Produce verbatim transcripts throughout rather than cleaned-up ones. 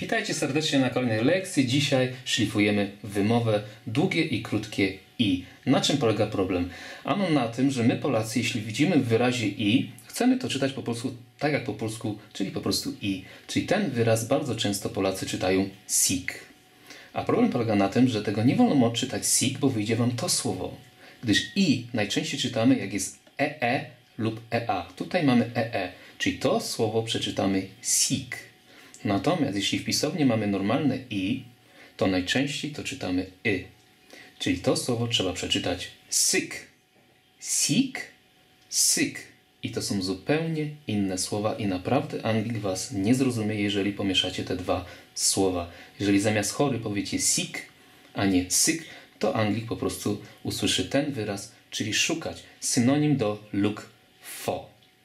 Witajcie serdecznie na kolejnej lekcji. Dzisiaj szlifujemy wymowę długie i krótkie i. Na czym polega problem? Ano na tym, że my Polacy, jeśli widzimy w wyrazie i, chcemy to czytać po polsku tak jak po polsku, czyli po prostu i. Czyli ten wyraz bardzo często Polacy czytają sik. A problem polega na tym, że tego nie wolno czytać sik, bo wyjdzie wam to słowo. Gdyż i najczęściej czytamy jak jest ee lub ea. Tutaj mamy ee, czyli to słowo przeczytamy sik. Natomiast jeśli w pisowni mamy normalne i, to najczęściej to czytamy y. Czyli to słowo trzeba przeczytać sick. Sick, sick. I to są zupełnie inne słowa i naprawdę Anglik was nie zrozumie, jeżeli pomieszacie te dwa słowa. Jeżeli zamiast chory powiecie sick, a nie sick, to Anglik po prostu usłyszy ten wyraz, czyli szukać. Synonim do look for.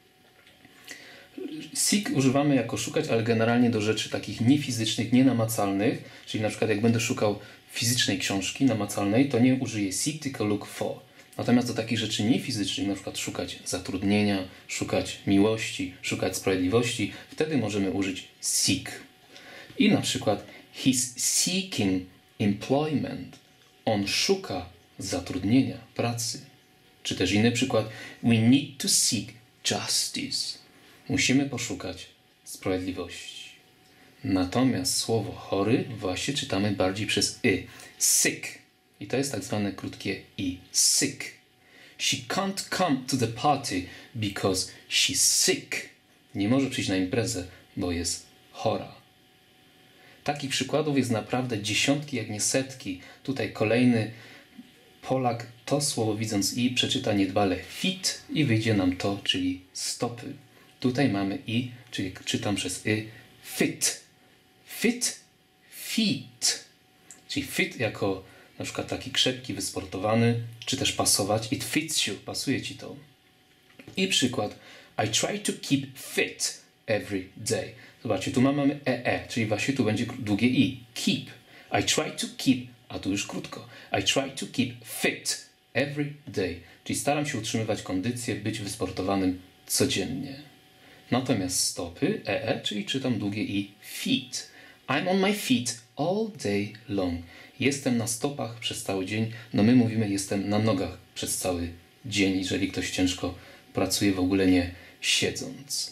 Seek używamy jako szukać, ale generalnie do rzeczy takich niefizycznych, nienamacalnych, czyli na przykład jak będę szukał fizycznej książki namacalnej, to nie użyję seek, tylko look for. Natomiast do takich rzeczy niefizycznych, na przykład szukać zatrudnienia, szukać miłości, szukać sprawiedliwości, wtedy możemy użyć seek. I na przykład he's seeking employment. On szuka zatrudnienia, pracy. Czy też inny przykład, we need to seek justice. Musimy poszukać sprawiedliwości. Natomiast słowo chory właśnie czytamy bardziej przez y. Sick. I to jest tak zwane krótkie i. Sick. She can't come to the party because she's sick. Nie może przyjść na imprezę, bo jest chora. Takich przykładów jest naprawdę dziesiątki, jak nie setki. Tutaj kolejny Polak to słowo widząc i przeczyta niedbale fit i wyjdzie nam to, czyli stopy. Tutaj mamy i, czyli czytam przez y, fit. Fit, feet. Czyli fit jako na przykład taki krzepki, wysportowany, czy też pasować. It fits you, pasuje ci to. I przykład. I try to keep fit every day. Zobaczcie, tu mamy ee, czyli właśnie tu będzie długie i. Keep. I try to keep, a tu już krótko. I try to keep fit every day. Czyli staram się utrzymywać kondycję, być wysportowanym codziennie. Natomiast stopy, ee, czyli czytam długie i feet. I'm on my feet all day long. Jestem na stopach przez cały dzień. No my mówimy jestem na nogach przez cały dzień, jeżeli ktoś ciężko pracuje, w ogóle nie siedząc.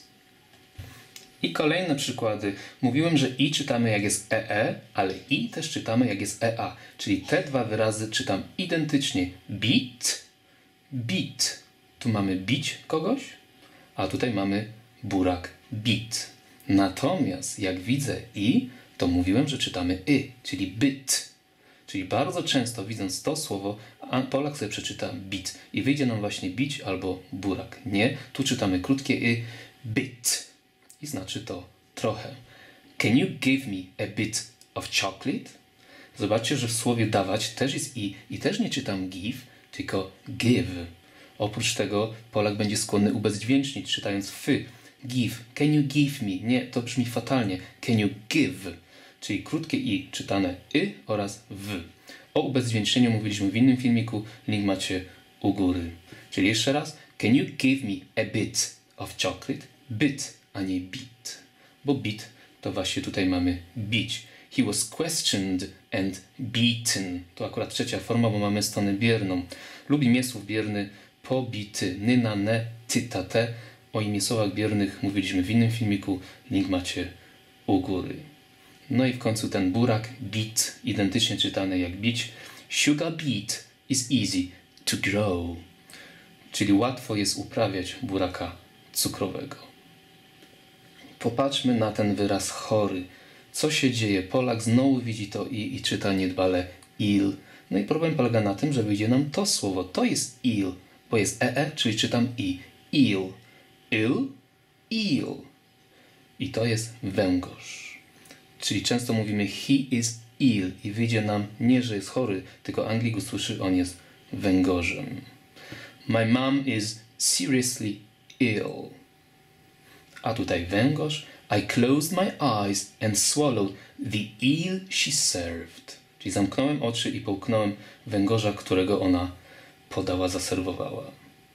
I kolejne przykłady. Mówiłem, że i czytamy jak jest ee, ale i też czytamy jak jest ea. Czyli te dwa wyrazy czytam identycznie. Beat, beat. Tu mamy bić kogoś, a tutaj mamy burak beat. Natomiast jak widzę i, to mówiłem, że czytamy y, czyli bit. Czyli bardzo często widząc to słowo, Polak sobie przeczyta bit i wyjdzie nam właśnie bić albo burak. Nie, tu czytamy krótkie y, bit. I znaczy to trochę. Can you give me a bit of chocolate? Zobaczcie, że w słowie dawać też jest i i też nie czytam give, tylko give. Oprócz tego Polak będzie skłonny ubezdźwięcznić, czytając fy. Give. Can you give me? Nie, to brzmi fatalnie. Can you give? Czyli krótkie i czytane y oraz w. O ubezdźwięcznieniu mówiliśmy w innym filmiku. Link macie u góry. Czyli jeszcze raz. Can you give me a bit of chocolate? Bit, a nie beat. Bo beat to właśnie tutaj mamy bić. He was questioned and beaten. To akurat trzecia forma, bo mamy stronę bierną. Lubi miesłów bierny, pobity, ny na ne, ty ta te. O imię słowach biernych mówiliśmy w innym filmiku. Link macie u góry. No i w końcu ten burak, beat, identycznie czytany jak bić. Sugar beet is easy to grow. Czyli łatwo jest uprawiać buraka cukrowego. Popatrzmy na ten wyraz chory. Co się dzieje? Polak znowu widzi to i i czyta niedbale ill. No i problem polega na tym, że wyjdzie nam to słowo. To jest ill, bo jest ee, czyli czytam i. Ill. Ill, ill. I to jest węgorz. Czyli często mówimy he is ill i wyjdzie nam nie, że jest chory, tylko Anglik usłyszy, on jest węgorzem. My mom is seriously ill. A tutaj węgorz. I closed my eyes and swallowed the eel she served. Czyli zamknąłem oczy i połknąłem węgorza, którego ona podała, zaserwowała.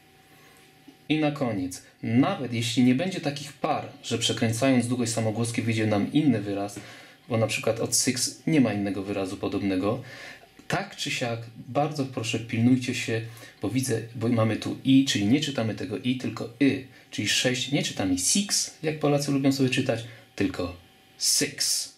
I na koniec, nawet jeśli nie będzie takich par, że przekręcając długość samogłoski wyjdzie nam inny wyraz, bo na przykład od six nie ma innego wyrazu podobnego. Tak czy siak, bardzo proszę pilnujcie się, bo widzę, bo mamy tu i, czyli nie czytamy tego i, tylko y, czyli sześć, nie czytamy six, jak Polacy lubią sobie czytać, tylko six.